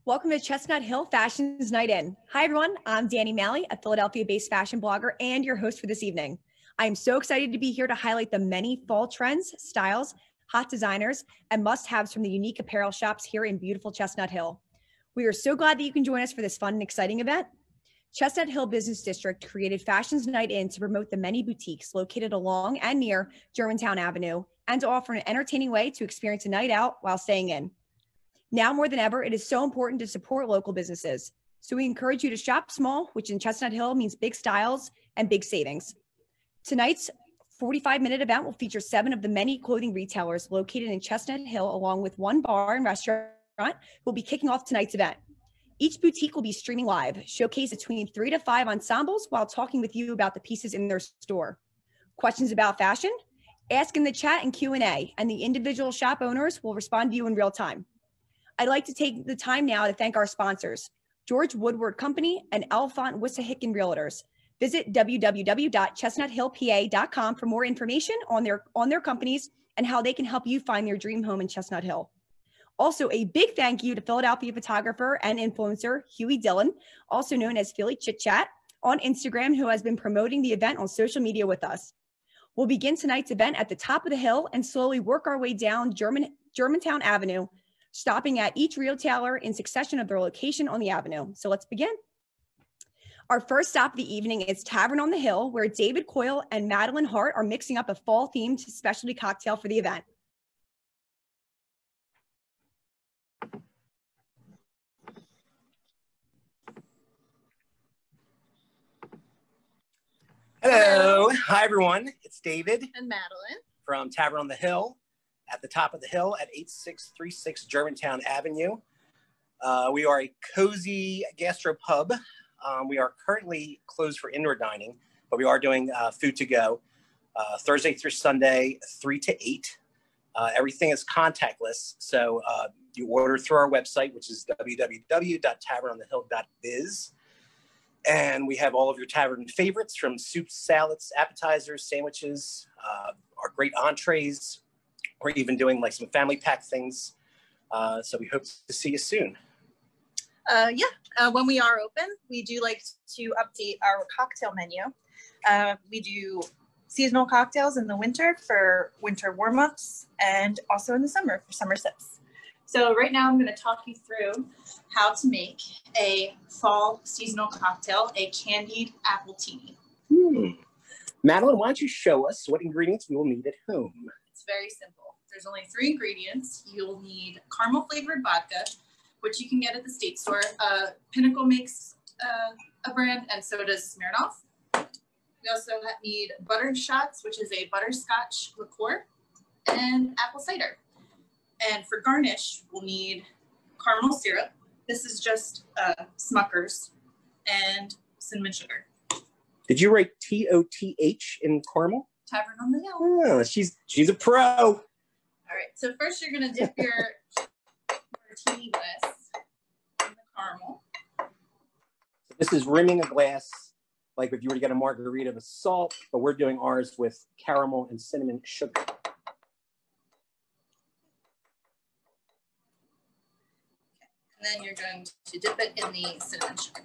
Welcome to Chestnut Hill Fashion's Night In. Hi, everyone. I'm Danny Malley, a Philadelphia-based fashion blogger and your host for this evening. I'm so excited to be here to highlight the many fall trends, styles, hot designers, and must-haves from the unique apparel shops here in beautiful Chestnut Hill. We are so glad that you can join us for this fun and exciting event. Chestnut Hill Business District created Fashion's Night In to promote the many boutiques located along and near Germantown Avenue and to offer an entertaining way to experience a night out while staying in. Now more than ever, it is so important to support local businesses. So we encourage you to shop small, which in Chestnut Hill means big styles and big savings. Tonight's 45-minute event will feature 7 of the many clothing retailers located in Chestnut Hill, along with 1 bar and restaurant who will be kicking off tonight's event. Each boutique will be streaming live, showcase between 3 to 5 ensembles while talking with you about the pieces in their store. Questions about fashion? Ask in the chat and Q&A, and the individual shop owners will respond to you in real time. I'd like to take the time now to thank our sponsors, George Woodward Company and Alphonse Wissahickon Realtors. Visit www.chestnuthillpa.com for more information on their companies and how they can help you find your dream home in Chestnut Hill. Also, a big thank you to Philadelphia photographer and influencer Huey Dillon, also known as Philly Chit Chat, on Instagram, who has been promoting the event on social media with us. We'll begin tonight's event at the top of the hill and slowly work our way down Germantown Avenue, stopping at each retailer in succession of their location on the avenue. So let's begin. Our first stop of the evening is Tavern on the Hill, where David Coyle and Madeline Hart are mixing up a fall-themed specialty cocktail for the event. Hello. Hi, everyone. It's David and Madeline from Tavern on the Hill, at the top of the hill at 8636 Germantown Avenue. We are a cozy gastropub. We are currently closed for indoor dining, but we are doing food to go Thursday through Sunday, 3 to 8. Everything is contactless, so you order through our website, which is www.tavernonthehill.biz. And we have all of your tavern favorites, from soups, salads, appetizers, sandwiches, our great entrees. We're even doing like some family pack things. So we hope to see you soon. When we are open, we do like to update our cocktail menu. We do seasonal cocktails in the winter for winter warm-ups and also in the summer for summer sips. So right now I'm going to talk you through how to make a fall seasonal cocktail, a candied appletini. Madeline, why don't you show us what ingredients we will need at home? It's very simple. There's only 3 ingredients. You'll need caramel flavored vodka, which you can get at the state store. Pinnacle makes a brand, and so does Smirnoff. We also need butter shots, which is a butterscotch liqueur, and apple cider. And for garnish, we'll need caramel syrup. This is just Smucker's, and cinnamon sugar. Did you write T-O-T-H in caramel? Tavern on the Hill. Oh, she's a pro. All right, so first you're gonna dip your martini glass in the caramel. This is rimming a glass, like if you were to get a margarita with salt, but we're doing ours with caramel and cinnamon sugar. And then you're going to dip it in the cinnamon sugar.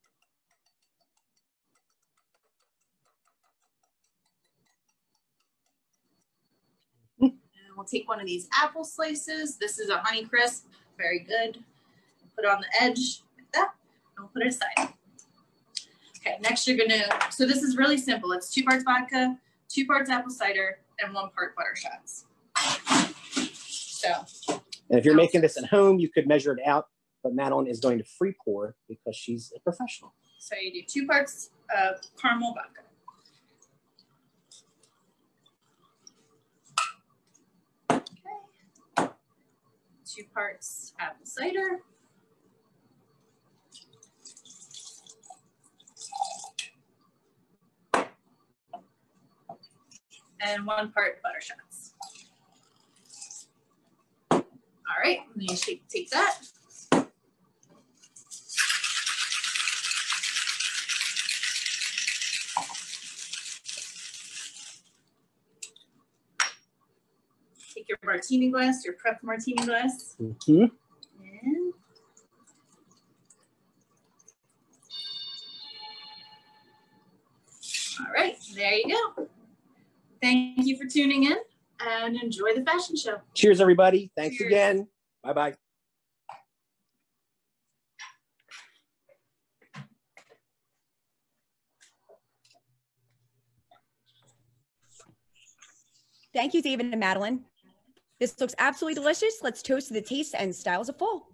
We'll take one of these apple slices. This is a Honey Crisp, very good. Put it on the edge like that, and we'll put it aside. Okay, next you're gonna, so this is really simple. It's 2 parts vodka, 2 parts apple cider, and 1 part butter shots. So. And if you're making this at home, you could measure it out, but Madeline is going to free pour because she's a professional. So you do 2 parts of caramel vodka. Okay. 2 parts apple cider. And 1 part butter shots. All right, I'm going to take that. Take your martini glass, your prepped martini glass. Mm-hmm. And There you go. Thank you for tuning in and enjoy the fashion show. Cheers, everybody. Thanks Cheers. again. Bye-bye. Thank you, David and Madeline. This looks absolutely delicious. Let's toast to the taste and styles of fall.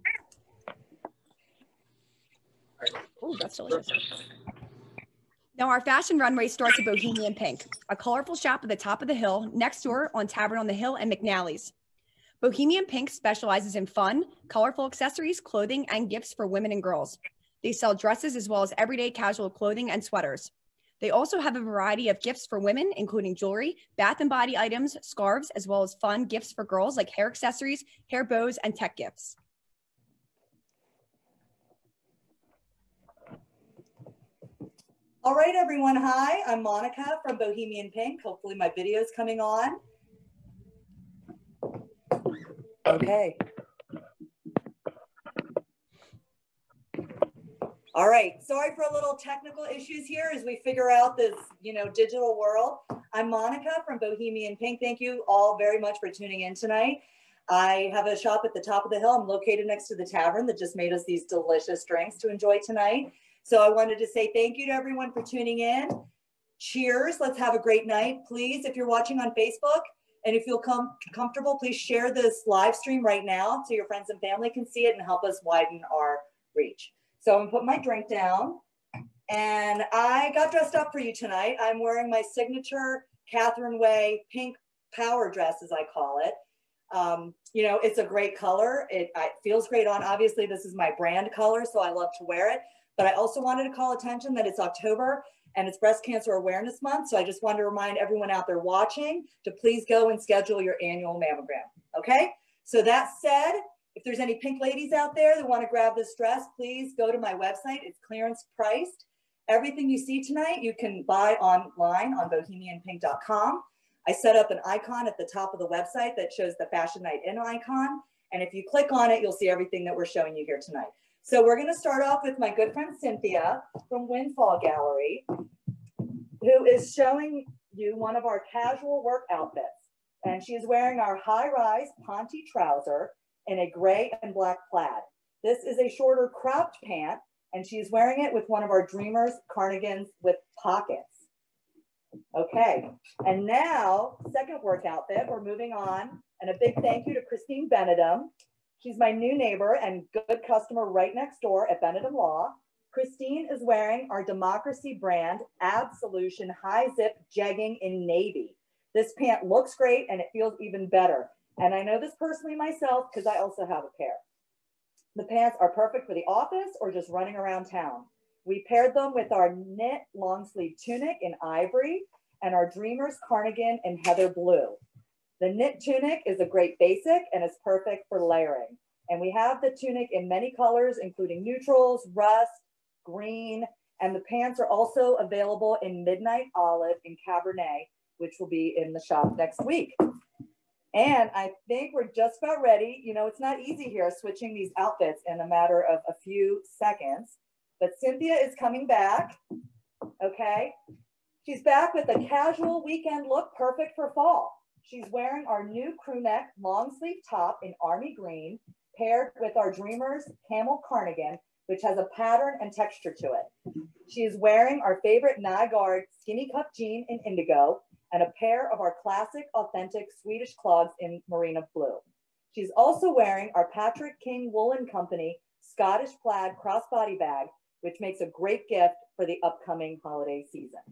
Oh, that's delicious. Now our fashion runway starts at Bohemian Pink, a colorful shop at the top of the hill next door on Tavern on the Hill and McNally's. Bohemian Pink specializes in fun, colorful accessories, clothing, and gifts for women and girls. They sell dresses as well as everyday casual clothing and sweaters. They also have a variety of gifts for women, including jewelry, bath and body items, scarves, as well as fun gifts for girls like hair accessories, hair bows, and tech gifts. All right, everyone. Hi, I'm Monica from Bohemian Pink. Hopefully my video is coming on. Okay. All right, sorry for a little technical issues here as we figure out this, digital world. I'm Monica from Bohemian Pink. Thank you all very much for tuning in tonight. I have a shop at the top of the hill. I'm located next to the tavern that just made us these delicious drinks to enjoy tonight. So I wanted to say thank you to everyone for tuning in. Cheers, let's have a great night. Please, if you're watching on Facebook and if you'll come comfortable, please share this live stream right now so your friends and family can see it and help us widen our reach. So I'm gonna put my drink down, and I got dressed up for you tonight. I'm wearing my signature Catherine Way pink power dress, as I call it. It's a great color. It feels great on. Obviously, this is my brand color, so I love to wear it. But I also wanted to call attention that it's October and it's Breast Cancer Awareness Month. So I just wanted to remind everyone out there watching to please go and schedule your annual mammogram. Okay? So that said, if there's any pink ladies out there that want to grab this dress, please go to my website. It's clearance priced. Everything you see tonight, you can buy online on bohemianpink.com. I set up an icon at the top of the website that shows the Fashion Night In icon. And if you click on it, you'll see everything that we're showing you here tonight. So we're going to start off with my good friend Cynthia from Windfall Gallery, who is showing you one of our casual work outfits. And she's wearing our high-rise Ponte trouser in a gray and black plaid. This is a shorter cropped pant, and she's wearing it with one of our Dreamers cardigans with pockets. Okay, and now, second work outfit, we're moving on. And a big thank you to Christine Benedum. She's my new neighbor and good customer right next door at Benedum Law. Christine is wearing our Democracy brand Absolution high zip jegging in navy. This pant looks great and it feels even better. And I know this personally myself because I also have a pair. The pants are perfect for the office or just running around town. We paired them with our knit long sleeve tunic in ivory and our Dreamers cardigan in heather blue. The knit tunic is a great basic and is perfect for layering. And we have the tunic in many colors, including neutrals, rust, green, and the pants are also available in midnight olive and cabernet, which will be in the shop next week. And I think we're just about ready. It's not easy here switching these outfits in a matter of a few seconds, but Cynthia is coming back, okay? She's back with a casual weekend look, perfect for fall. She's wearing our new crew neck long sleeve top in army green, paired with our Dreamers camel cardigan, which has a pattern and texture to it. She is wearing our favorite Nygaard skinny cuff jean in indigo and a pair of our classic authentic Swedish clogs in marina blue. She's also wearing our Patrick King Woolen Company Scottish plaid crossbody bag, which makes a great gift for the upcoming holiday season.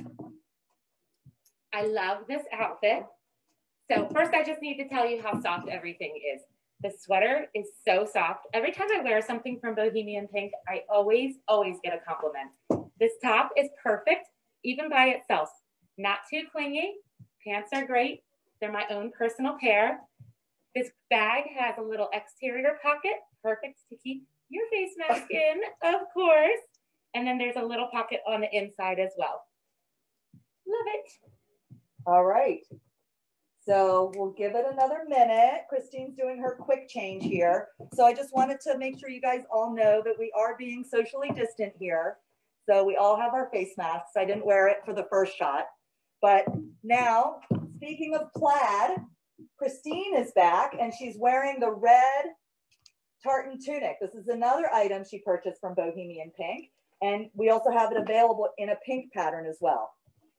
I love this outfit. So first, I just need to tell you how soft everything is. The sweater is so soft. Every time I wear something from Bohemian Pink, I always get a compliment. This top is perfect, even by itself. Not too clingy. Pants are great. They're my own personal pair. This bag has a little exterior pocket, perfect to keep your face mask in, of course. And then there's a little pocket on the inside as well. Love it. All right. So we'll give it another minute. Christine's doing her quick change here. So I just wanted to make sure you guys all know that we are being socially distant here. So we all have our face masks. I didn't wear it for the first shot. But now, speaking of plaid, Christine is back and she's wearing the red tartan tunic. This is another item she purchased from Bohemian Pink. And we also have it available in a pink pattern as well.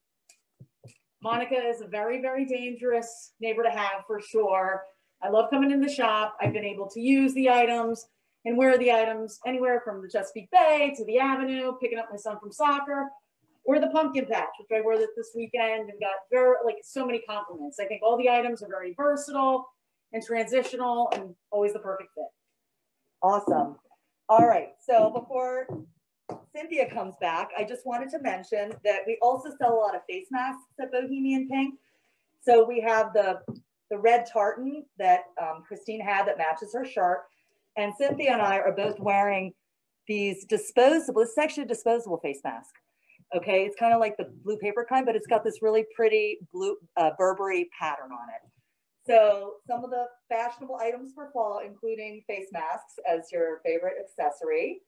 Monica is a very, very dangerous neighbor to have for sure. I love coming in the shop. I've been able to use the items and wear the items anywhere from the Chesapeake Bay to the Avenue, picking up my son from soccer, or the pumpkin patch, which I wore this weekend and got so many compliments. I think all the items are very versatile and transitional and always the perfect fit. Awesome. All right, so before Cynthia comes back, I just wanted to mention that we also sell a lot of face masks at Bohemian Pink. So we have the red tartan that Christine had that matches her shirt. And Cynthia and I are both wearing these disposable, this is actually a disposable face mask. Okay, it's kind of like the blue paper kind, but it's got this really pretty blue Burberry pattern on it. So some of the fashionable items for fall, including face masks as your favorite accessory.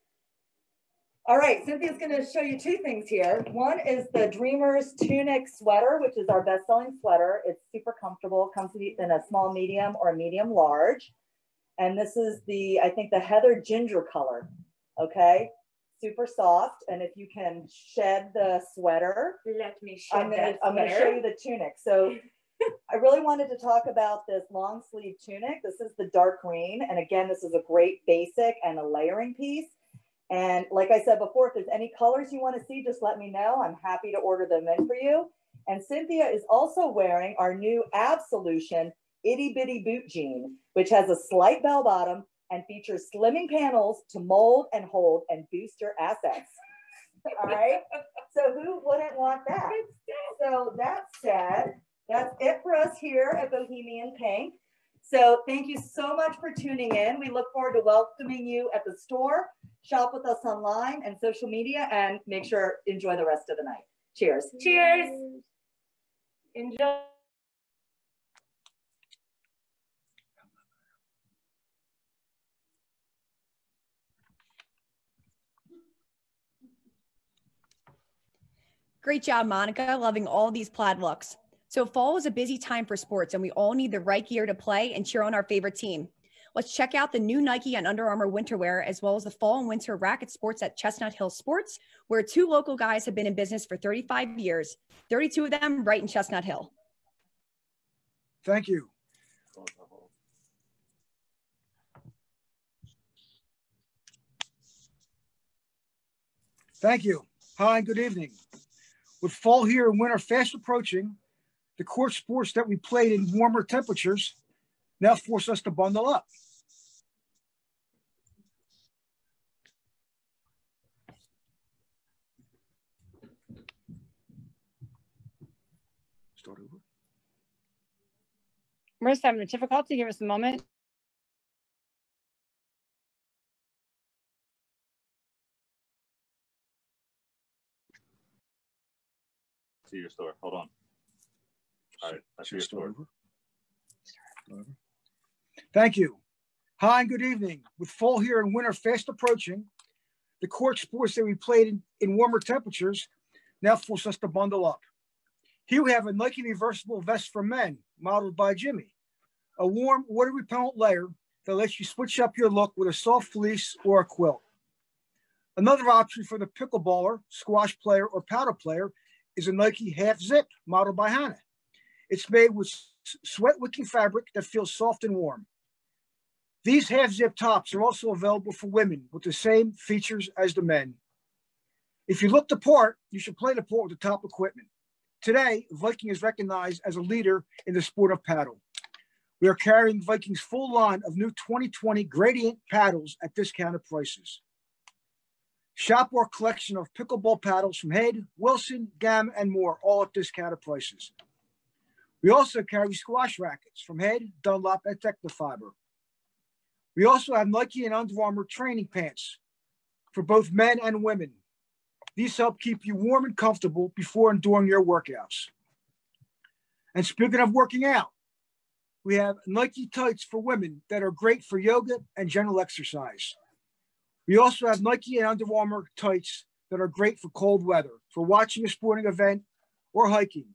All right, Cynthia's going to show you two things here. One is the Dreamers Tunic Sweater, which is our best-selling sweater. It's super comfortable, comes in a small medium or a medium large. And this is I think the Heather Ginger color, okay? Super soft. And if you can shed the sweater. Let me shed I'm going to show you the tunic. So I really wanted to talk about this long sleeve tunic. This is the dark green. And again, this is a great basic and a layering piece. And like I said before, if there's any colors you want to see, just let me know. I'm happy to order them in for you. And Cynthia is also wearing our new Absolution Itty Bitty Boot Jean, which has a slight bell bottom and features slimming panels to mold and hold and boost your assets. All right. So who wouldn't want that? So that said, that's it for us here at Bohemian Pink. So thank you so much for tuning in. We look forward to welcoming you at the store. Shop with us online and social media, and make sure enjoy the rest of the night. Cheers. Cheers. Enjoy. Great job, Monica. Loving all these plaid looks. So fall is a busy time for sports and we all need the right gear to play and cheer on our favorite team. Let's check out the new Nike and Under Armour winter wear, as well as the fall and winter racket sports at Chestnut Hill Sports, where two local guys have been in business for 35 years, 32 of them right in Chestnut Hill. Thank you. Thank you. Hi, good evening. With fall here and winter fast approaching, the court sports that we played in warmer temperatures now force us to bundle up. Start over. We're just having a difficulty. Give us a moment. See your store. Hold on. All right, I see your store. Thank you. Hi, and good evening. With fall here and winter fast approaching, the court sports that we played in warmer temperatures now force us to bundle up. Here we have a Nike reversible vest for men, modeled by Jimmy. A warm, water-repellent layer that lets you switch up your look with a soft fleece or a quilt. Another option for the pickleballer, squash player, or paddle player is a Nike half zip, modeled by Hannah. It's made with sweat-wicking fabric that feels soft and warm. These half-zip tops are also available for women with the same features as the men. If you look the part, you should play the part with the top equipment. Today, Viking is recognized as a leader in the sport of paddle. We are carrying Viking's full line of new 2020 Gradient paddles at discounted prices. Shop our collection of pickleball paddles from Head, Wilson, Gamma, and more, all at discounted prices. We also carry squash rackets from Head, Dunlop, and Technofiber. We also have Nike and Under Armour training pants for both men and women. These help keep you warm and comfortable before and during your workouts. And speaking of working out, we have Nike tights for women that are great for yoga and general exercise. We also have Nike and Under Armour tights that are great for cold weather, for watching a sporting event or hiking.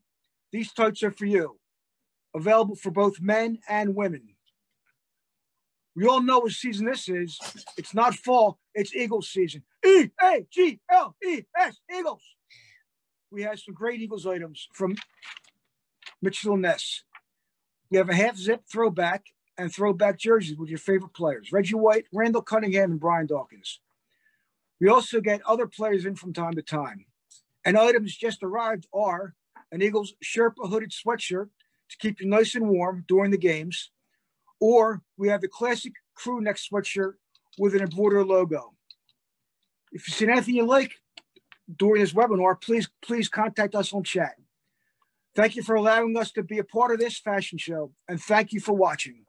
These tights are for you. Available for both men and women. We all know what season this is. It's not fall, it's Eagles season. E-A-G-L-E-S, Eagles. We have some great Eagles items from Mitchell & Ness. We have a half zip throwback and throwback jerseys with your favorite players. Reggie White, Randall Cunningham, and Brian Dawkins. We also get other players in from time to time. And items just arrived are an Eagles Sherpa hooded sweatshirt to keep you nice and warm during the games. Or we have the classic crew neck sweatshirt with an embroidered logo. If you've seen anything you like during this webinar, please contact us on chat. Thank you for allowing us to be a part of this fashion show, and thank you for watching.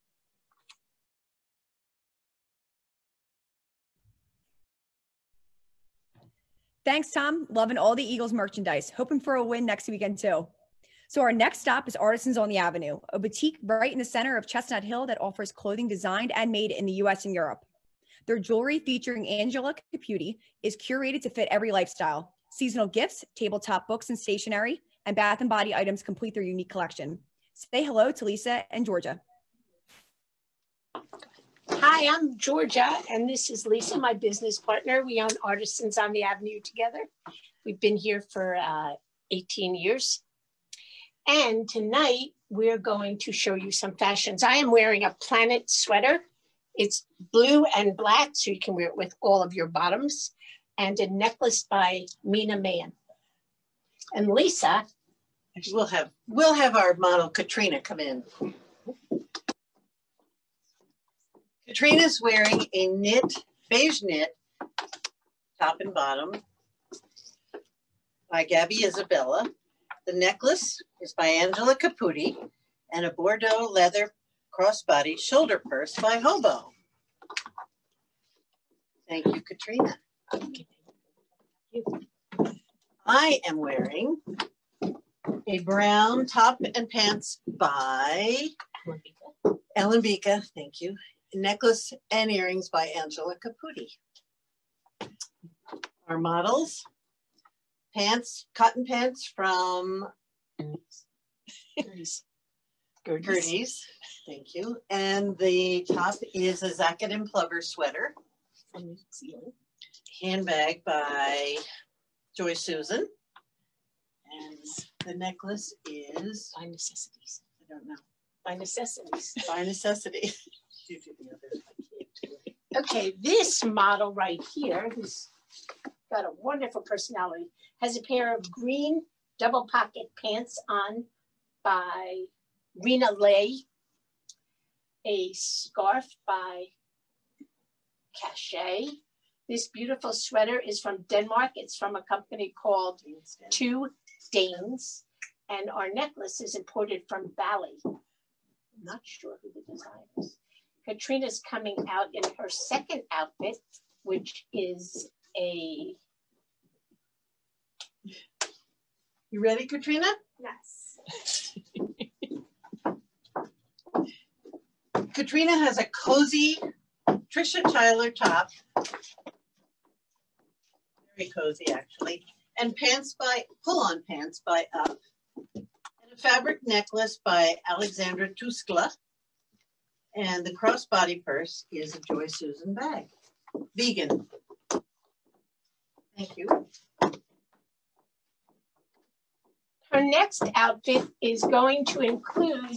Thanks, Tom. Loving all the Eagles merchandise. Hoping for a win next weekend, too. So our next stop is Artisans on the Avenue, a boutique right in the center of Chestnut Hill that offers clothing designed and made in the US and Europe. Their jewelry featuring Angela Caputi is curated to fit every lifestyle. Seasonal gifts, tabletop books and stationery, and bath and body items complete their unique collection. Say hello to Lisa and Georgia. Hi, I'm Georgia, and this is Lisa, my business partner. We own Artisans on the Avenue together. We've been here for 18 years. And tonight we're going to show you some fashions. I am wearing a Planet sweater. It's blue and black, so you can wear it with all of your bottoms, and a necklace by Mina Mann. And Lisa, we'll have our model Katrina come in. Katrina's wearing a beige knit top and bottom by Gabby Isabella. The necklace is by Angela Caputi, and a Bordeaux leather crossbody shoulder purse by Hobo. Thank you, Katrina. I am wearing a brown top and pants by Ellen Bika. Thank you. A necklace and earrings by Angela Caputi. Our models. Pants, cotton pants from Gertie's. Thank you. And the top is a Zacket and Plover sweater. Handbag by Joy Susan. And the necklace is by Necessities. I don't know. By Necessities. By Necessity. Okay, this model right here, who's got a wonderful personality, has a pair of green double pocket pants on by Rena Lay, a scarf by Cachet. This beautiful sweater is from Denmark. It's from a company called Two Danes. And our necklace is imported from Bali. I'm not sure who the designer is. Katrina's coming out in her second outfit, which is a... You ready, Katrina? Yes. Katrina has a cozy Trisha Tyler top. Very cozy, actually. And pants by, pull-on pants by Up. And a fabric necklace by Alexandra Tuskla. And the crossbody purse is a Joy Susan bag. Vegan. Thank you. Her next outfit is going to include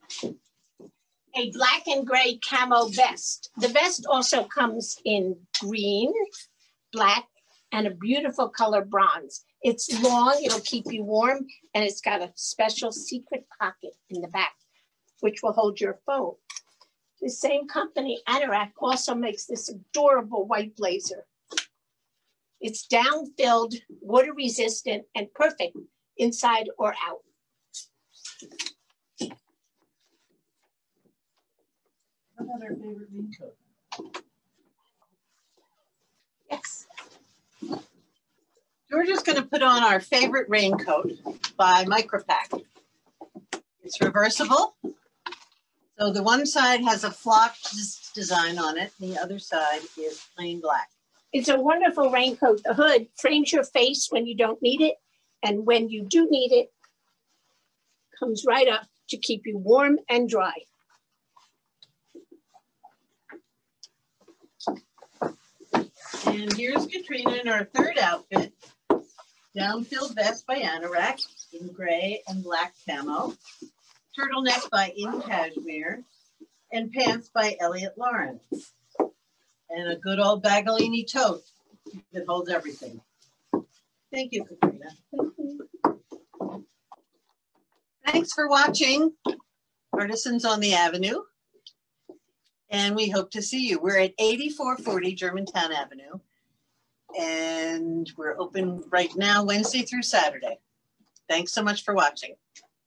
a black and gray camo vest. The vest also comes in green, black, and a beautiful color bronze. It's long, it'll keep you warm, and it's got a special secret pocket in the back, which will hold your phone. The same company, Anorak, also makes this adorable white blazer. It's down-filled, water-resistant, and perfect inside or out. How about our favorite raincoat? Yes. Georgia's going to put on our favorite raincoat by Micropack. It's reversible. So the one side has a flock design on it. The other side is plain black. It's a wonderful raincoat. The hood frames your face when you don't need it. And when you do need it, Comes right up to keep you warm and dry. And here's Katrina in our third outfit. Downfield vest by Anorak in gray and black camo. Turtleneck by In Cashmere. And pants by Elliot Lawrence. And a good old Bagolini tote that holds everything. Thank you, Katrina. Thanks for watching Artisans on the Avenue. And we hope to see you. We're at 8440 Germantown Avenue. And we're open right now, Wednesday through Saturday. Thanks so much for watching.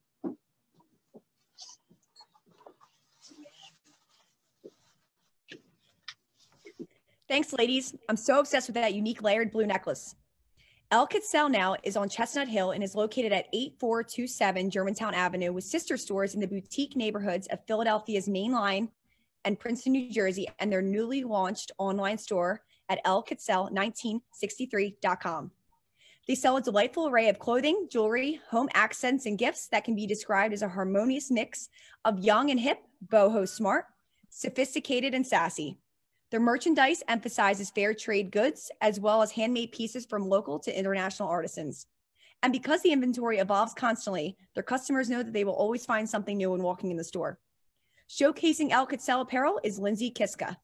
Thanks, ladies. I'm so obsessed with that unique layered blue necklace. El Quetzal now is on Chestnut Hill and is located at 8427 Germantown Avenue with sister stores in the boutique neighborhoods of Philadelphia's Main Line and Princeton, New Jersey, and their newly launched online store at elquetzal1963.com. They sell a delightful array of clothing, jewelry, home accents, and gifts that can be described as a harmonious mix of young and hip, boho smart, sophisticated, and sassy. Their merchandise emphasizes fair trade goods as well as handmade pieces from local to international artisans. And because the inventory evolves constantly, their customers know that they will always find something new when walking in the store. Showcasing El Quetzal apparel is Lindsay Kiska.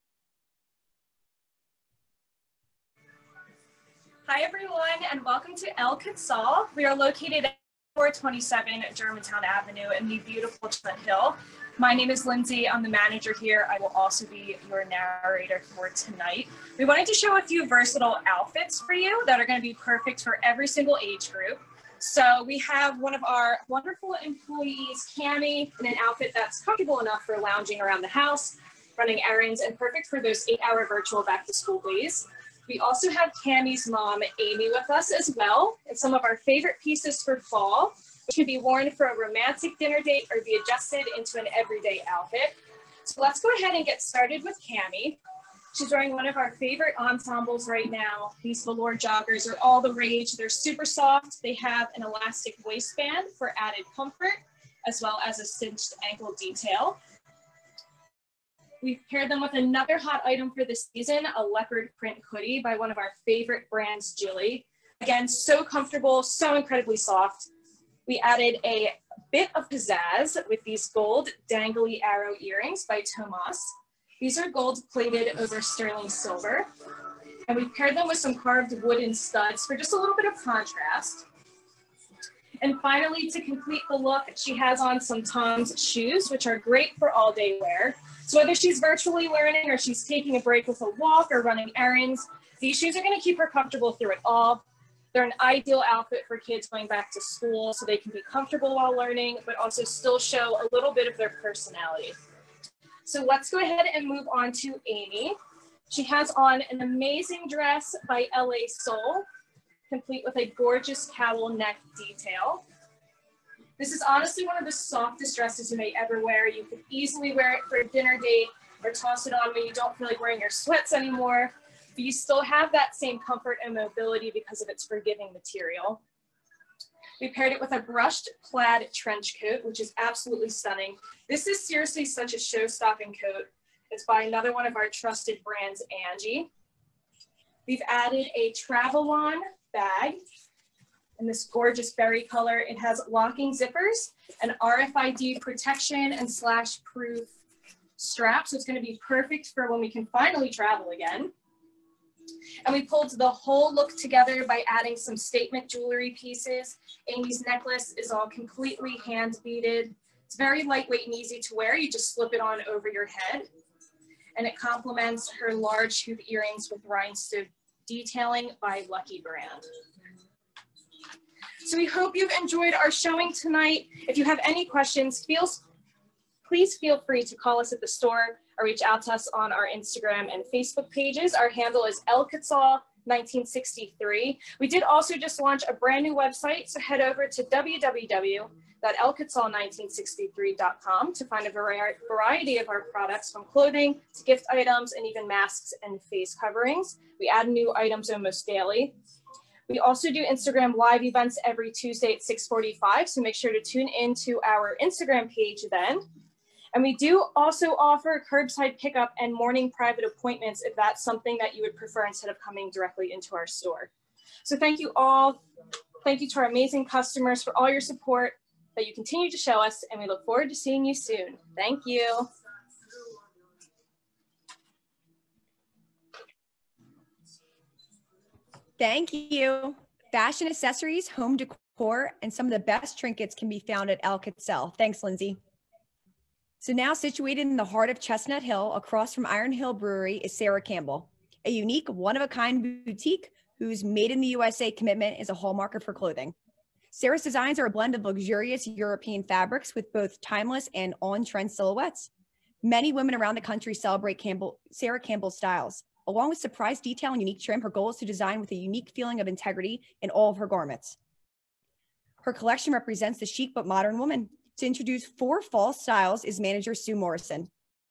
Hi everyone, and welcome to El Quetzal. We are located at 427 Germantown Avenue in the beautiful Chestnut Hill. My name is Lindsay. I'm the manager here. I will also be your narrator for tonight. We wanted to show a few versatile outfits for you that are going to be perfect for every single age group. So we have one of our wonderful employees, Cami, in an outfit that's comfortable enough for lounging around the house, running errands, and perfect for those 8-hour virtual back-to-school days. We also have Cami's mom, Amy, with us as well, and some of our favorite pieces for fall, which can be worn for a romantic dinner date or be adjusted into an everyday outfit. So let's go ahead and get started with Cami. She's wearing one of our favorite ensembles right now. These velour joggers are all the rage. They're super soft. They have an elastic waistband for added comfort, as well as a cinched ankle detail. We've paired them with another hot item for this season, a leopard print hoodie by one of our favorite brands, Jilly. Again, so comfortable, so incredibly soft. We added a bit of pizzazz with these gold dangly arrow earrings by Tomas. These are gold plated over sterling silver. And we paired them with some carved wooden studs for just a little bit of contrast. And finally, to complete the look, she has on some Tom's shoes, which are great for all day wear. So whether she's virtually learning or she's taking a break with a walk or running errands, these shoes are going to keep her comfortable through it all. They're an ideal outfit for kids going back to school so they can be comfortable while learning, but also still show a little bit of their personality. So let's go ahead and move on to Amy. She has on an amazing dress by LA Soul, complete with a gorgeous cowl neck detail. This is honestly one of the softest dresses you may ever wear. You could easily wear it for a dinner date or toss it on when you don't feel like wearing your sweats anymore, but you still have that same comfort and mobility because of its forgiving material. We paired it with a brushed plaid trench coat, which is absolutely stunning. This is seriously such a show-stopping coat. It's by another one of our trusted brands, Angie. We've added a travel-on bag in this gorgeous berry color. It has locking zippers, an RFID protection and slash-proof strap, so it's going to be perfect for when we can finally travel again. And we pulled the whole look together by adding some statement jewelry pieces. Amy's necklace is all completely hand beaded. It's very lightweight and easy to wear. You just slip it on over your head. And it complements her large hoop earrings with rhinestone detailing by Lucky Brand. So we hope you've enjoyed our showing tonight. If you have any questions, please feel free to call us at the store or reach out to us on our Instagram and Facebook pages. Our handle is El Quetzal 1963. We did also just launch a brand new website, so head over to www.elquetzal1963.com to find a variety of our products, from clothing to gift items and even masks and face coverings. We add new items almost daily. We also do Instagram live events every Tuesday at 6:45, so make sure to tune into our Instagram page then. And we do also offer curbside pickup and morning private appointments if that's something that you would prefer instead of coming directly into our store. So thank you all. Thank you to our amazing customers for all your support that you continue to show us, and we look forward to seeing you soon. Thank you. Thank you. Fashion accessories, home decor, and some of the best trinkets can be found at El Quetzal. Thanks, Lindsay. So now situated in the heart of Chestnut Hill, across from Iron Hill Brewery, is Sarah Campbell, a unique, one-of-a-kind boutique whose made in the USA commitment is a hallmark of her clothing. Sarah's designs are a blend of luxurious European fabrics with both timeless and on-trend silhouettes. Many women around the country celebrate Sarah Campbell's styles. Along with surprise detail and unique trim, her goal is to design with a unique feeling of integrity in all of her garments. Her collection represents the chic but modern woman. To introduce 4 fall styles is manager Sue Morrison.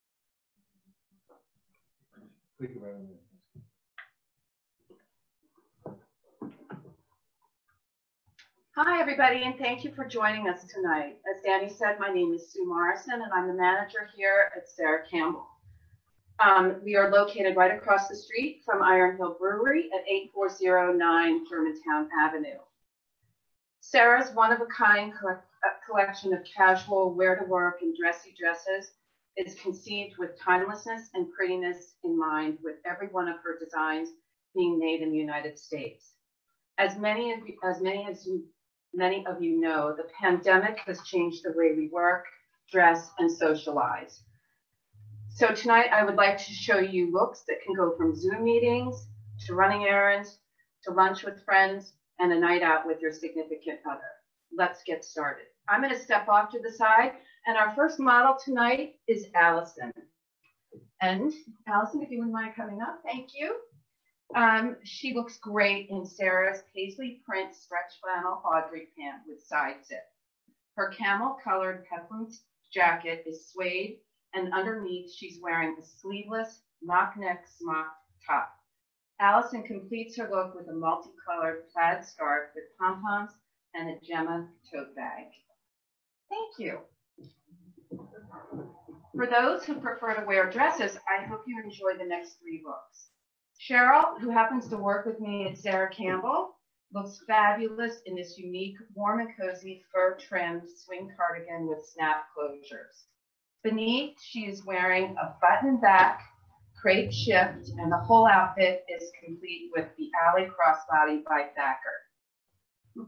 Hi, everybody, and thank you for joining us tonight. As Danny said, my name is Sue Morrison, and I'm the manager here at Sarah Campbell. We are located right across the street from Iron Hill Brewery at 8409 Germantown Avenue. Sarah's one-of-a-kind collection of casual wear-to-work and dressy dresses is conceived with timelessness and prettiness in mind, with every one of her designs being made in the United States. As many of you know, the pandemic has changed the way we work, dress, and socialize. So tonight I would like to show you looks that can go from Zoom meetings to running errands to lunch with friends and a night out with your significant other. Let's get started. I'm going to step off to the side, and our first model tonight is Allison. And Allison, if you wouldn't mind coming up, thank you. She looks great in Sarah's paisley print stretch flannel Audrey pant with side zip. Her camel colored peplum jacket is suede, and underneath she's wearing a sleeveless mock neck smock top. Allison completes her look with a multicolored plaid scarf with pom-poms and a Gemma tote bag. Thank you. For those who prefer to wear dresses, I hope you enjoy the next 3 looks. Cheryl, who happens to work with me at Sarah Campbell, looks fabulous in this unique warm and cozy fur trimmed swing cardigan with snap closures. Beneath, she is wearing a button back crepe shift, and the whole outfit is complete with the alley crossbody by Thacker.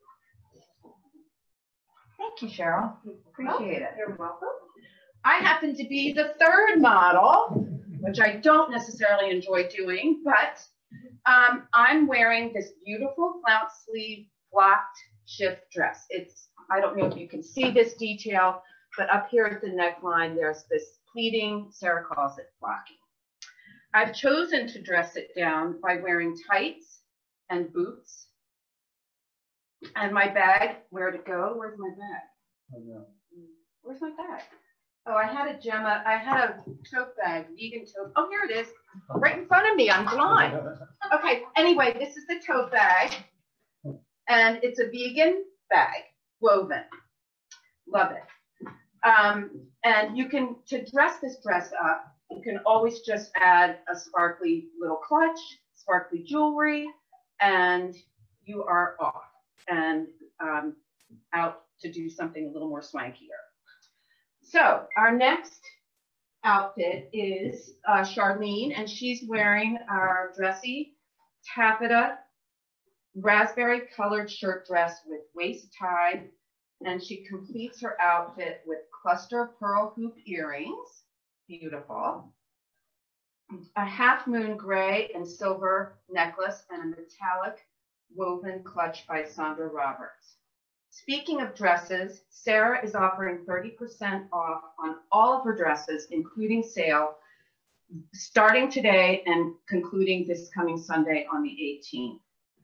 Thank you, Cheryl. Appreciate it. You're welcome. I happen to be the 3rd model, which I don't necessarily enjoy doing, but I'm wearing this beautiful flounce sleeve blocked shift dress. I don't know if you can see this detail, but up here at the neckline, there's this pleating, Sarah calls it flocking. I've chosen to dress it down by wearing tights and boots. And my bag, where'd it go? Where's my bag? Oh, no. Where's my bag? Oh, I had a tote bag, vegan tote. Oh, here it is, right in front of me. I'm blind. Okay, anyway, this is the tote bag, and it's a vegan bag, woven. Love it. And you can, to dress this dress up, you can always just add a sparkly little clutch, sparkly jewelry, and you are off and out to do something a little more swankier. So our next outfit is Charlene, and she's wearing our dressy taffeta raspberry colored shirt dress with waist tie, and she completes her outfit with cluster pearl hoop earrings, beautiful, a half moon gray and silver necklace, and a metallic woven clutch by Sandra Roberts. Speaking of dresses, Sarah is offering 30% off on all of her dresses, including sale, starting today and concluding this coming Sunday on the 18th.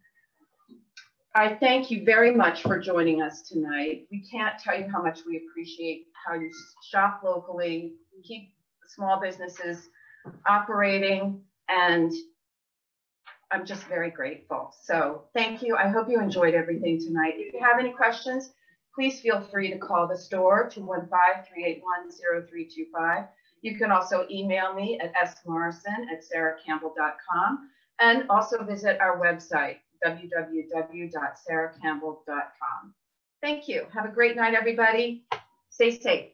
I thank you very much for joining us tonight. We can't tell you how much we appreciate how you shop locally, keep small businesses operating, and I'm just very grateful. So thank you. I hope you enjoyed everything tonight. If you have any questions, please feel free to call the store, 215-381-0325. You can also email me at smorrison@sarahcampbell.com and also visit our website, www.sarahcampbell.com. Thank you. Have a great night, everybody. Stay safe.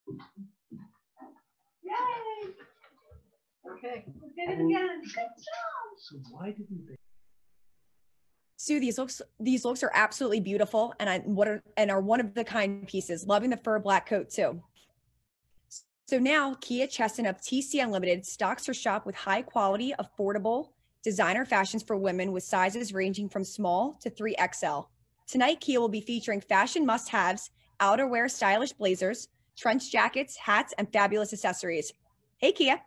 Yay! Okay. We did it again. Good job. So why didn't they? Sue, these looks are absolutely beautiful, and are one of the kind pieces. Loving the fur black coat too. So now Kia Chesson of TC Unlimited stocks her shop with high quality, affordable designer fashions for women with sizes ranging from small to 3XL. Tonight, Kia will be featuring fashion must-haves, outerwear stylish blazers, trench jackets, hats, and fabulous accessories. Hey, Kia.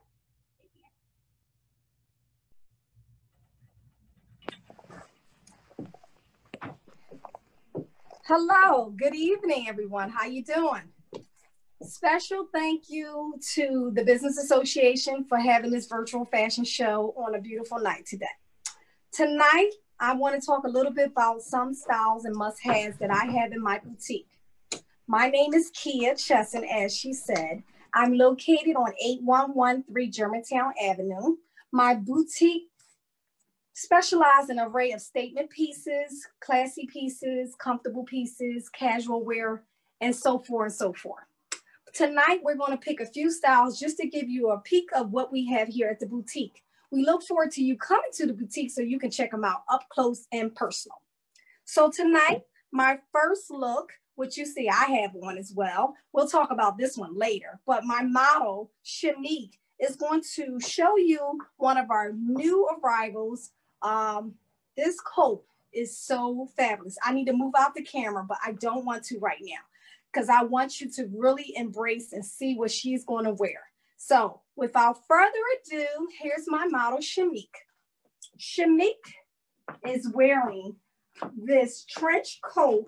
Hello, good evening, everyone. How you doing? Special thank you to the Business Association for having this virtual fashion show on a beautiful night today. Tonight, I want to talk a little bit about some styles and must-haves that I have in my boutique. My name is Kia Chesson, as she said. I'm located on 8113 Germantown Avenue. My boutique specializes in an array of statement pieces, classy pieces, comfortable pieces, casual wear, and so forth and so forth. Tonight, we're going to pick a few styles just to give you a peek of what we have here at the boutique. We look forward to you coming to the boutique so you can check them out up close and personal. So tonight, my first look, which you see I have on as well. We'll talk about this one later, but my model, Shanique, is going to show you one of our new arrivals. This coat is so fabulous. I need to move out the camera, but I don't want to right now, because I want you to really embrace and see what she's going to wear. So without further ado, here's my model, Shanique. Shanique is wearing this trench coat.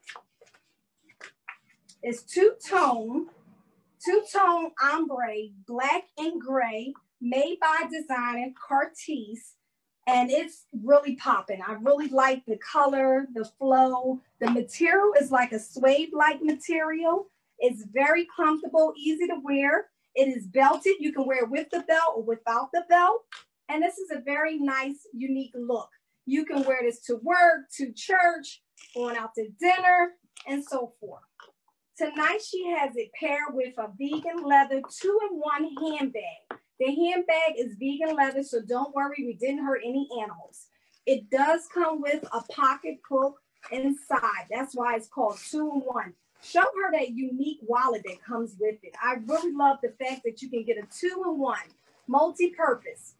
It's two-tone ombre, black and gray, made by designer Cartier, and it's really popping. I really like the color, the flow. The material is like a suede-like material. It's very comfortable, easy to wear. It is belted. You can wear it with the belt or without the belt. And this is a very nice, unique look. You can wear this to work, to church, going out to dinner, and so forth. Tonight, she has it paired with a vegan leather 2-in-1 handbag. The handbag is vegan leather, so don't worry, we didn't hurt any animals. It does come with a pocket hook inside. That's why it's called 2-in-1. Show her that unique wallet that comes with it. I really love the fact that you can get a 2-in-1, multi-purpose.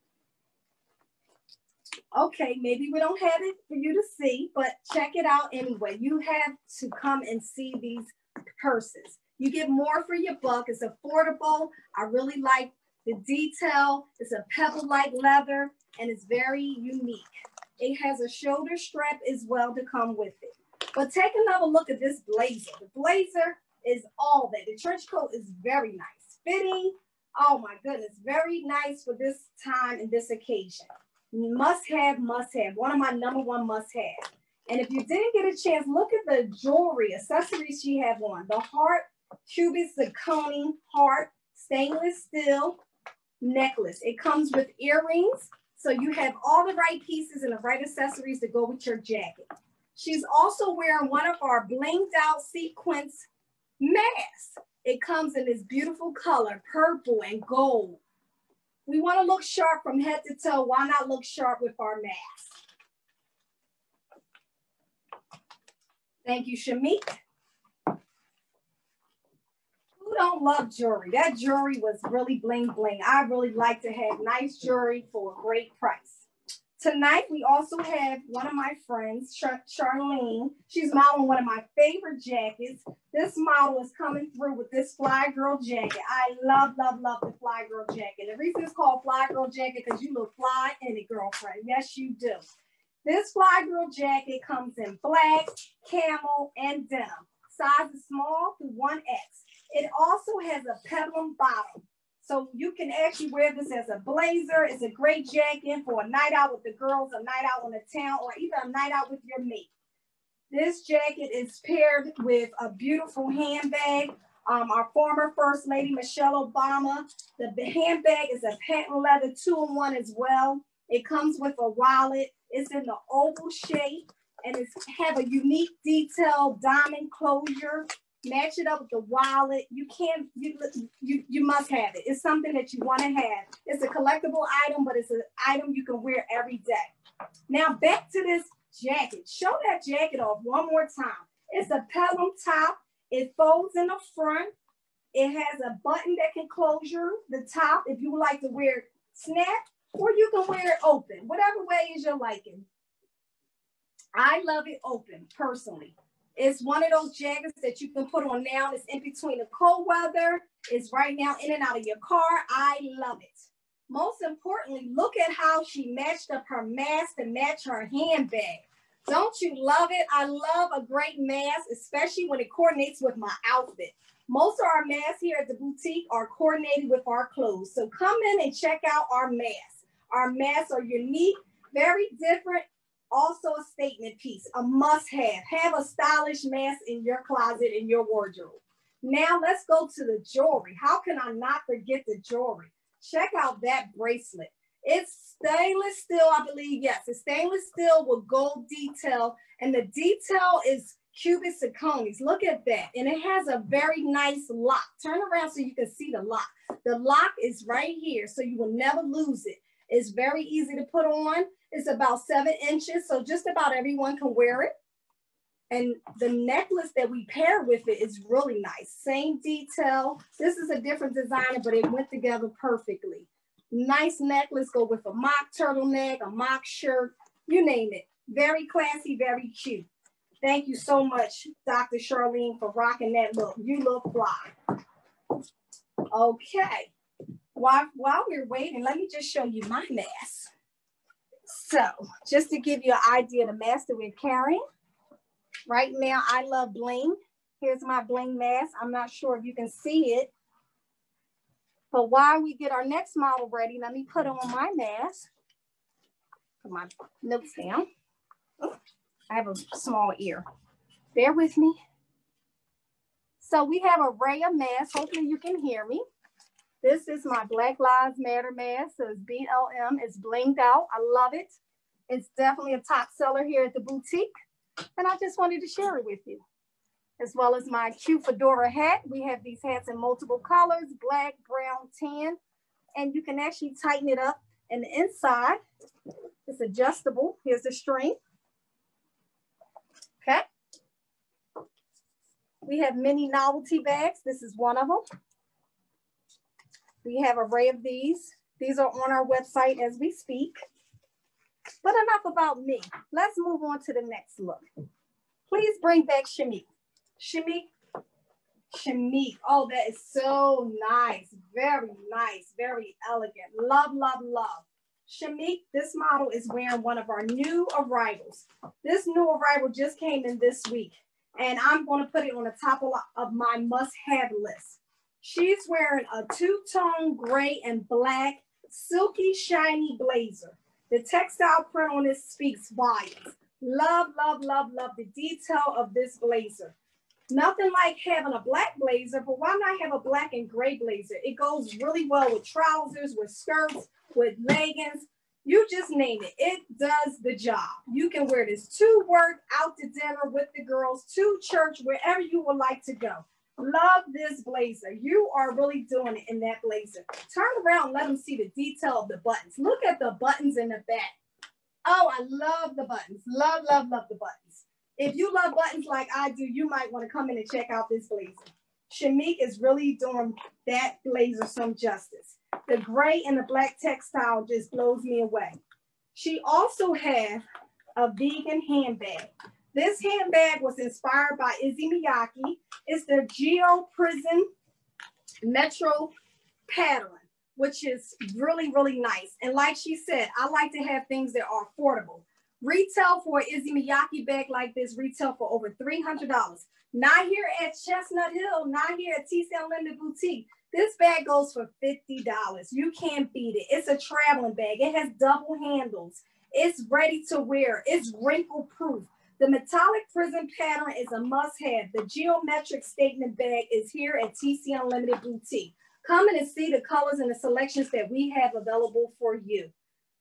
Okay, maybe we don't have it for you to see, but check it out anyway. You have to come and see these purses. You get more for your buck. It's affordable. I really like the detail. It's a pebble-like leather, and it's very unique. It has a shoulder strap as well to come with it. But take another look at this blazer. The blazer is all that. The trench coat is very nice. Fitting, oh my goodness, very nice for this time and this occasion. Must have. One of my #1 must-have. And if you didn't get a chance, look at the jewelry, accessories she have on. The heart, cubic zirconia heart, stainless steel necklace. It comes with earrings, so you have all the right pieces and the right accessories to go with your jacket. She's also wearing one of our blinged out sequins masks. It comes in this beautiful color, purple and gold. We want to look sharp from head to toe. Why not look sharp with our mask? Thank you, Shanique. Who don't love jewelry? That jewelry was really bling bling. I really like to have nice jewelry for a great price. Tonight, we also have one of my friends, Charlene. She's modeling one of my favorite jackets. This model is coming through with this Fly Girl jacket. I love, love, love the Fly Girl jacket. The reason it's called Fly Girl jacket because you look fly in it, girlfriend. Yes, you do. This Fly Girl jacket comes in black, camel, and denim. Size is small through 1X. It also has a peplum bottom. So you can actually wear this as a blazer. It's a great jacket for a night out with the girls, a night out on the town, or even a night out with your mate. This jacket is paired with a beautiful handbag. Our former First Lady, Michelle Obama, the handbag is a patent leather 2-in-1 as well. It comes with a wallet. It's in the oval shape and it's have a unique detailed diamond closure. Match it up with the wallet. You must have it. It's something that you want to have. It's a collectible item, but it's an item you can wear every day. Now back to this jacket. Show that jacket off one more time. It's a peplum top. It folds in the front. It has a button that can close the top if you would like to wear it snap, or you can wear it open, whatever way is your liking. I love it open, personally. It's one of those jackets that you can put on now. It's in between the cold weather. It's right now in and out of your car. I love it. Most importantly, look at how she matched up her mask to match her handbag. Don't you love it? I love a great mask, especially when it coordinates with my outfit. Most of our masks here at the boutique are coordinated with our clothes. So come in and check out our masks. Our masks are unique, very different, also a statement piece, a must-have. Have a stylish mask in your closet, in your wardrobe. Now let's go to the jewelry. How can I not forget the jewelry? Check out that bracelet. It's stainless steel, I believe. Yes, it's stainless steel with gold detail, and the detail is cubic zirconies. Look at that. And it has a very nice lock. Turn around so you can see the lock. The lock is right here, so you will never lose it. It's very easy to put on. It's about 7 inches, so just about everyone can wear it. And the necklace that we pair with it is really nice. Same detail. This is a different designer, but it went together perfectly. Nice necklace, go with a mock turtleneck, a mock shirt, you name it. Very classy, very cute. Thank you so much, Dr. Charlene, for rocking that look. You look fly. Okay. While we're waiting, let me just show you my mask. So, just to give you an idea of the mask that we're carrying. Right now, I love bling. Here's my bling mask. I'm not sure if you can see it. But while we get our next model ready, let me put on my mask. Put my notes down. Oh, I have a small ear. Bear with me. So we have an array of masks. Hopefully you can hear me. This is my Black Lives Matter mask. So it's BLM. It's blinged out. I love it. It's definitely a top seller here at the boutique. And I just wanted to share it with you. As well as my cute fedora hat. We have these hats in multiple colors, black, brown, tan, and you can actually tighten it up. And the inside, it's adjustable. Here's the string. Okay. We have mini novelty bags. This is one of them. We have an array of these. These are on our website as we speak. But enough about me. Let's move on to the next look. Please bring back Shamik. Shamik. Oh, that is so nice. Very nice. Very elegant. Love, love, love. Shamik, this model is wearing one of our new arrivals. This new arrival just came in this week, and I'm going to put it on the top of my must-have list. She's wearing a two-tone gray and black silky shiny blazer. The textile print on this speaks volumes. Love, love, love, love the detail of this blazer. Nothing like having a black blazer, but why not have a black and gray blazer? It goes really well with trousers, with skirts, with leggings. You just name it. It does the job. You can wear this to work, out to dinner with the girls, to church, wherever you would like to go. Love this blazer. You are really doing it in that blazer. Turn around and let them see the detail of the buttons. Look at the buttons in the back. Oh, I love the buttons. Love, love, love the buttons. If you love buttons like I do, you might want to come in and check out this blazer. Shamik is really doing that blazer some justice. The gray and the black textile just blows me away. She also has a vegan handbag. This handbag was inspired by Issey Miyake. It's the Geo Prison Metro pattern, which is really, really nice. And like she said, I like to have things that are affordable. Retail for Izzy Miyake bag like this, retail for over $300. Not here at Chestnut Hill, not here at TC Unlimited Boutique. This bag goes for $50. You can't beat it. It's a traveling bag. It has double handles. It's ready to wear. It's wrinkle proof. The metallic prism pattern is a must-have. The geometric statement bag is here at TC Unlimited Boutique. Come in and see the colors and the selections that we have available for you.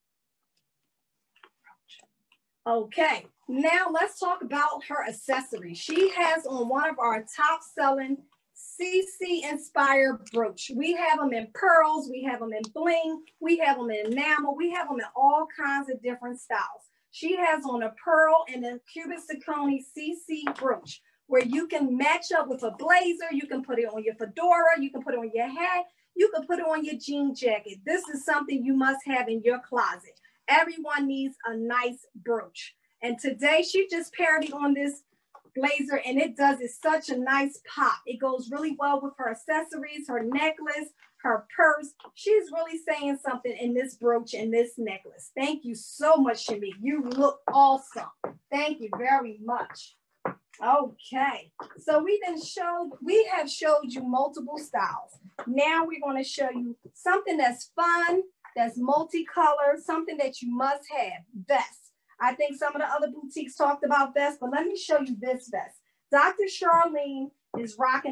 Okay, now let's talk about her accessories. She has on one of our top selling CC inspired brooch. We have them in pearls, we have them in bling, we have them in enamel, we have them in all kinds of different styles. She has on a pearl and a cubic zirconia CC brooch where you can match up with a blazer. You can put it on your fedora, you can put it on your hat, you can put it on your jean jacket. This is something you must have in your closet. Everyone needs a nice brooch. And today she just paired it on this blazer and it does it such a nice pop. It goes really well with her accessories, her necklace, her purse. She's really saying something in this brooch and this necklace. Thank you so much, Shami. You look awesome. Thank you very much. Okay, so we have showed you multiple styles. Now we're going to show you something that's fun, that's multicolored, something that you must have. Vests. I think some of the other boutiques talked about vests, but let me show you this vest. Dr. Charlene is rocking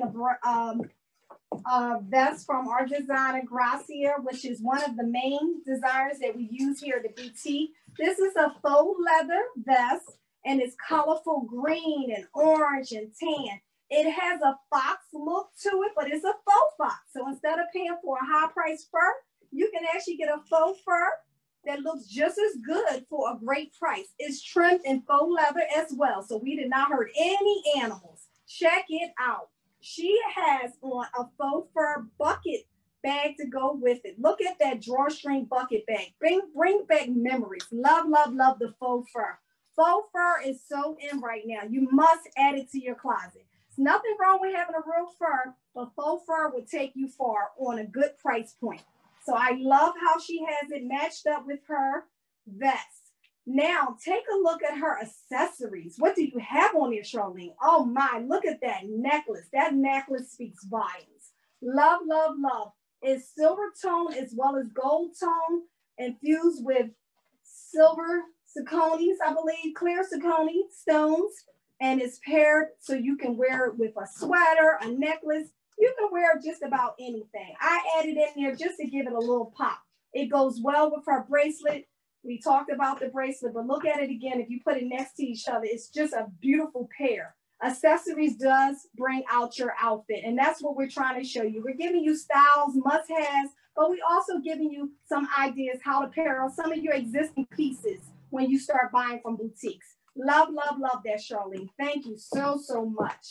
a vest from our designer Gracia, which is one of the main designers that we use here at the boutique. This is a faux leather vest and it's colorful green and orange and tan. It has a fox look to it, but it's a faux fox. So instead of paying for a high price fur, you can actually get a faux fur that looks just as good for a great price. It's trimmed in faux leather as well. So we did not hurt any animals. Check it out. She has on a faux fur bucket bag to go with it. Look at that drawstring bucket bag. Bring back memories. Love, love, love the faux fur. Faux fur is so in right now. You must add it to your closet. There's nothing wrong with having a real fur, but faux fur will take you far on a good price point. So I love how she has it matched up with her vest. Now take a look at her accessories. What do you have on there, Charlene? Oh my, look at that necklace. That necklace speaks volumes. Love, love, love. It's silver tone as well as gold tone infused with silver zirconies, I believe, clear zirconia stones. And it's paired so you can wear it with a sweater, a necklace. You can wear just about anything. I added in there just to give it a little pop. It goes well with her bracelet. We talked about the bracelet, but look at it again. If you put it next to each other, it's just a beautiful pair. Accessories does bring out your outfit, and that's what we're trying to show you. We're giving you styles, must-haves, but we also giving you some ideas how to pair on some of your existing pieces when you start buying from boutiques. Love, love, love that, Charlene. Thank you so, so much.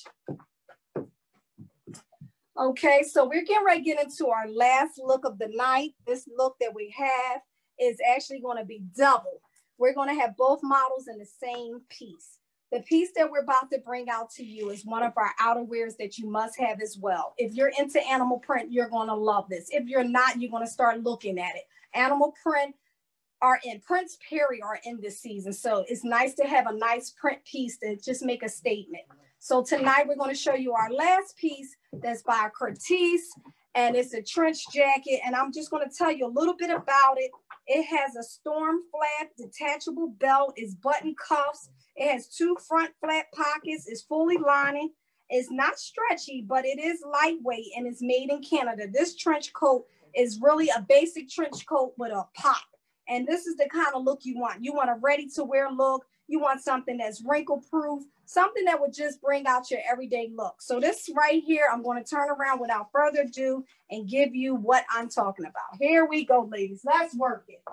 Okay, so we're getting ready to get into our last look of the night. This look that we have is actually going to be double. We're going to have both models in the same piece. The piece that we're about to bring out to you is one of our outerwears that you must have as well. If you're into animal print, you're going to love this. If you're not, you're going to start looking at it. Animal print are in Prince Perry are in this season. So it's nice to have a nice print piece to just make a statement. So tonight we're going to show you our last piece that's by Curtis, and it's a trench jacket. And I'm just going to tell you a little bit about it. It has a storm flap, detachable belt, it's button cuffs. It has two front flat pockets. It's fully lining. It's not stretchy, but it is lightweight and it's made in Canada. This trench coat is really a basic trench coat with a pop. And this is the kind of look you want. You want a ready to wear look. You want something that's wrinkle proof, something that would just bring out your everyday look. So this right here, I'm going to turn around without further ado and give you what I'm talking about. Here we go, ladies. Let's work it.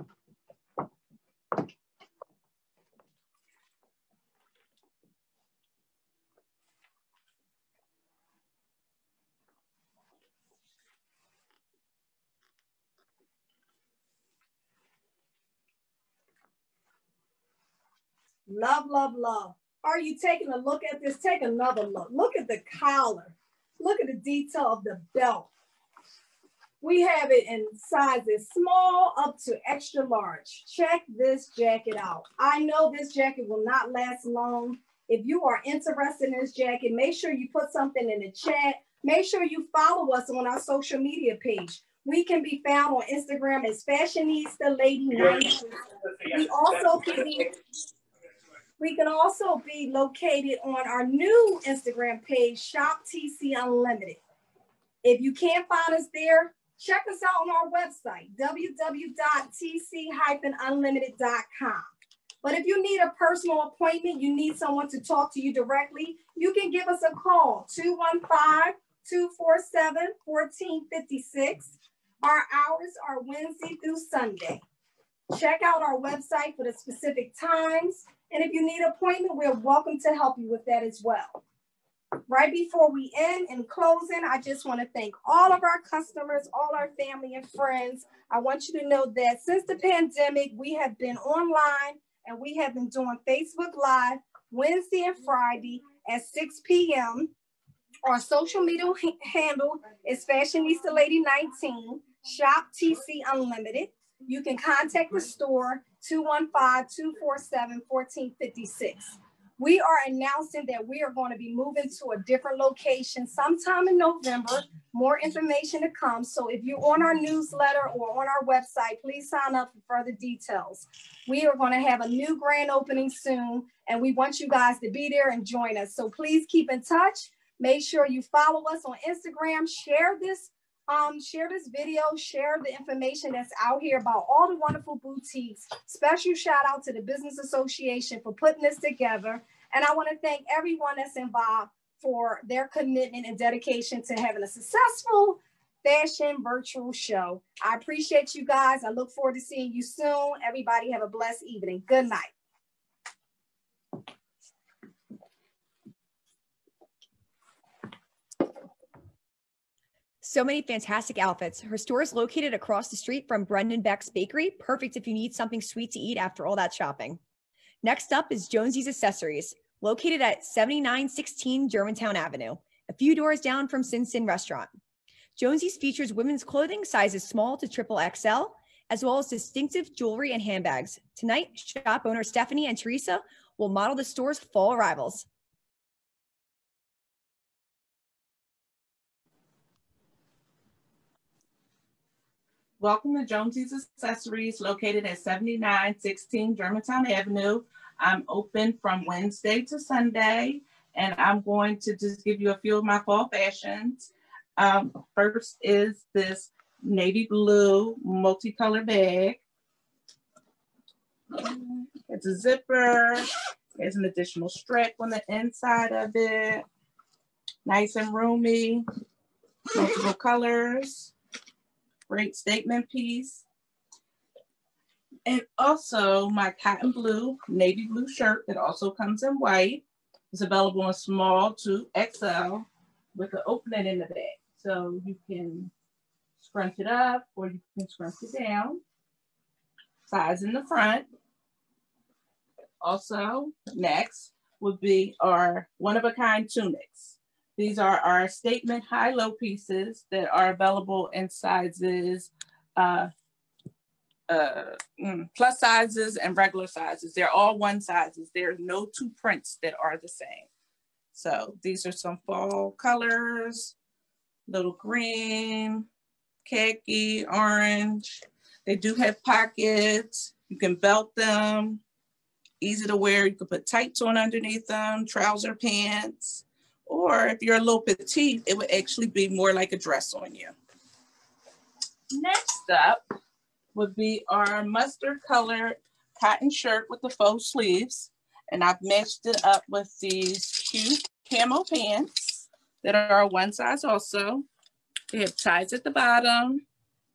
Love, love, love. Are you taking a look at this? Take another look. Look at the collar. Look at the detail of the belt. We have it in sizes small up to extra large. Check this jacket out. I know this jacket will not last long. If you are interested in this jacket, make sure you put something in the chat. Make sure you follow us on our social media page. We can be found on Instagram as Fashionista Lady 90. We can also be located on our new Instagram page, Shop TC Unlimited. If you can't find us there, check us out on our website, www.tc-unlimited.com. But if you need a personal appointment, you need someone to talk to you directly, you can give us a call, 215-247-1456. Our hours are Wednesday through Sunday. Check out our website for the specific times. And if you need an appointment, we're welcome to help you with that as well. Right before we end, in closing, I just want to thank all of our customers, all our family and friends. I want you to know that since the pandemic, we have been online and we have been doing Facebook Live Wednesday and Friday at 6 p.m. Our social media handle is Fashionista Lady 19, Shop TC Unlimited. You can contact the store 215-247-1456. We are announcing that we are going to be moving to a different location sometime in November. More information to come. So if you're on our newsletter or on our website, please sign up for further details. We are going to have a new grand opening soon, and we want you guys to be there and join us. So please keep in touch. Make sure you follow us on Instagram. Share this video, share the information that's out here about all the wonderful boutiques. Special shout out to the Business Association for putting this together. And I want to thank everyone that's involved for their commitment and dedication to having a successful fashion virtual show. I appreciate you guys. I look forward to seeing you soon. Everybody have a blessed evening. Good night. So many fantastic outfits. Her store is located across the street from Brendan Beck's Bakery. Perfect if you need something sweet to eat after all that shopping. Next up is Jonesy's Accessories, located at 7916 Germantown Avenue, a few doors down from Sin Sin Restaurant. Jonesy's features women's clothing sizes small to XXL, as well as distinctive jewelry and handbags. Tonight, shop owner Stephanie and Teresa will model the store's fall arrivals. Welcome to Jonesy's Accessories, located at 7916 Germantown Avenue. I'm open from Wednesday to Sunday, and I'm going to just give you a few of my fall fashions. First is this navy blue multicolored bag. It's a zipper. There's an additional strap on the inside of it. Nice and roomy, multiple colors. Great statement piece. And also my cotton blue, navy blue shirt that also comes in white. It's available in small to XL with an opening in the back. So you can scrunch it up or you can scrunch it down. Size in the front. Also, next would be our one-of-a-kind tunics. These are our statement high-low pieces that are available in sizes, plus sizes and regular sizes. They're all one sizes. There are no two prints that are the same. So these are some fall colors, little green, khaki, orange. They do have pockets. You can belt them, easy to wear. You can put tights on underneath them, trouser pants. Or if you're a little petite, it would actually be more like a dress on you. Next up would be our mustard colored cotton shirt with the faux sleeves. And I've matched it up with these cute camo pants that are one size also. They have ties at the bottom,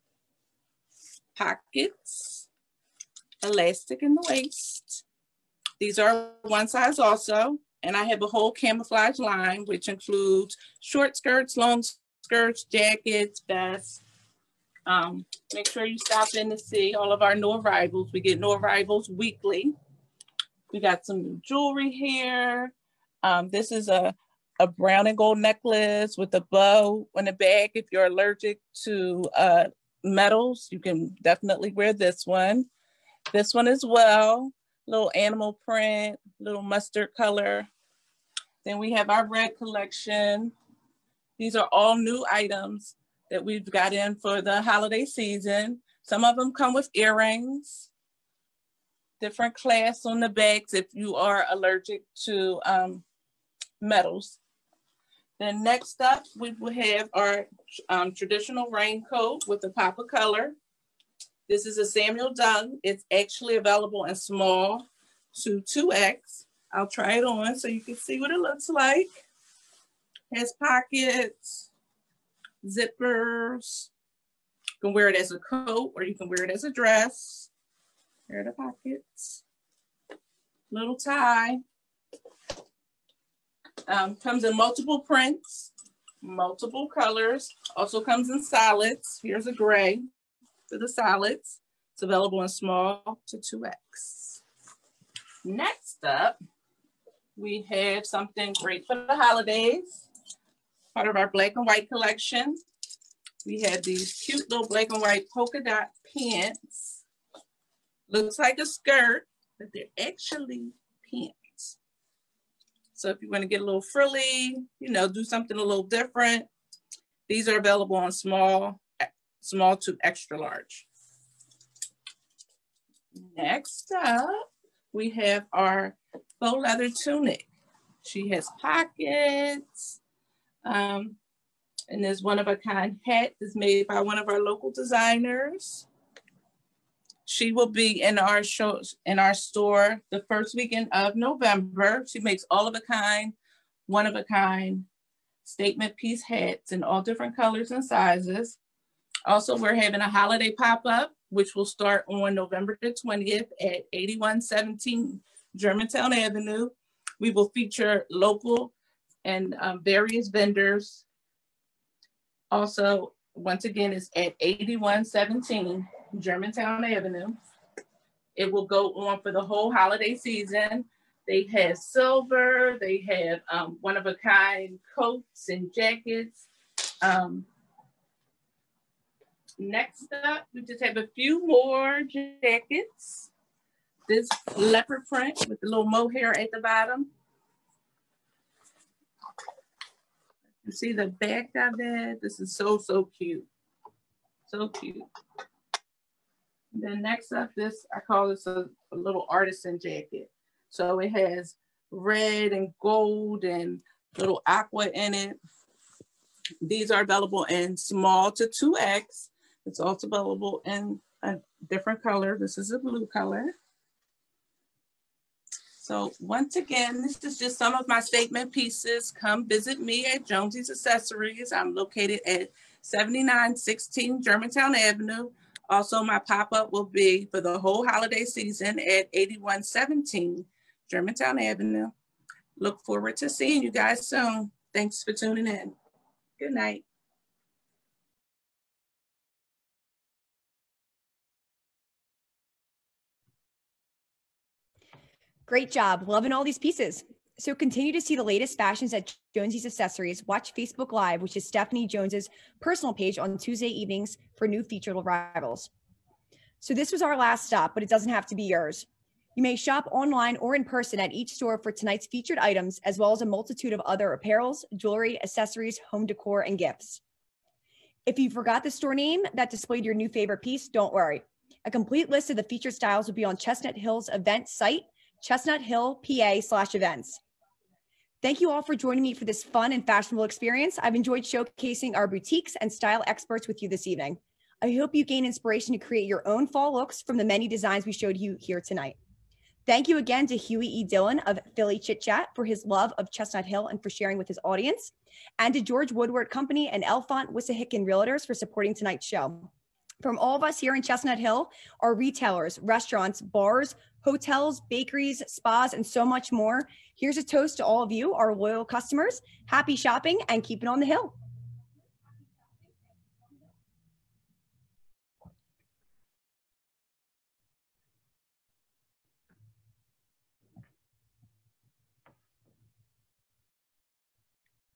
pockets, elastic in the waist. These are one size also. And I have a whole camouflage line, which includes short skirts, long skirts, jackets, vests. Make sure you stop in to see all of our new arrivals. We get new arrivals weekly. We got some new jewelry here. This is a a brown and gold necklace with a bow on the back. If you're allergic to metals, you can definitely wear this one. This one as well, little animal print, little mustard color. Then we have our red collection. These are all new items that we've got in for the holiday season. Some of them come with earrings, different class on the backs if you are allergic to metals. Then next up, we will have our traditional raincoat with a pop of color. This is a Samuel Dunn. It's actually available in small to 2X. I'll try it on so you can see what it looks like. Has pockets, zippers. You can wear it as a coat or you can wear it as a dress. Here are the pockets. Little tie. Comes in multiple prints, multiple colors. Also comes in solids. Here's a gray for the solids. It's available in small to 2X. Next up, we have something great for the holidays. Part of our black and white collection. We have these cute little black and white polka dot pants. Looks like a skirt, but they're actually pants. So if you want to get a little frilly, you know, do something a little different, these are available on small to extra large. Next up, we have our faux leather tunic. She has pockets, and there's one-of-a-kind hat that's made by one of our local designers. She will be in our store the first weekend of November. She makes all-of-a-kind, one-of-a-kind statement piece hats in all different colors and sizes. Also, we're having a holiday pop-up, which will start on November the 20th at 8117 Germantown Avenue. We will feature local and various vendors. Also, once again, it's at 8117 Germantown Avenue. It will go on for the whole holiday season. They have silver, they have one-of-a-kind coats and jackets. Next up, we just have a few more jackets. This leopard print with the little mohair at the bottom. You see the back of it? This is so, so cute. So cute. And then next up, I call this a little artisan jacket. So it has red and gold and little aqua in it. These are available in small to 2X. It's also available in a different color. This is a blue color. So once again, this is just some of my statement pieces. Come visit me at Jonesy's Accessories. I'm located at 7916 Germantown Avenue. Also, my pop-up will be for the whole holiday season at 8117 Germantown Avenue. Look forward to seeing you guys soon. Thanks for tuning in. Good night. Great job. Loving all these pieces. So continue to see the latest fashions at Jonesy's Accessories. Watch Facebook Live, which is Stephanie Jones's personal page on Tuesday evenings for new featured arrivals. So this was our last stop, but it doesn't have to be yours. You may shop online or in person at each store for tonight's featured items, as well as a multitude of other apparels, jewelry, accessories, home decor, and gifts. If you forgot the store name that displayed your new favorite piece, don't worry. A complete list of the featured styles will be on Chestnut Hill's event site, Chestnut Hill, PA/events. Thank you all for joining me for this fun and fashionable experience. I've enjoyed showcasing our boutiques and style experts with you this evening. I hope you gain inspiration to create your own fall looks from the many designs we showed you here tonight. Thank you again to Huey E. Dillon of Philly Chit Chat for his love of Chestnut Hill and for sharing with his audience, and to George Woodward Company and Elfont Wissahickon Realtors for supporting tonight's show. From all of us here in Chestnut Hill, our retailers, restaurants, bars, hotels, bakeries, spas, and so much more, here's a toast to all of you, our loyal customers. Happy shopping and keep it on the hill.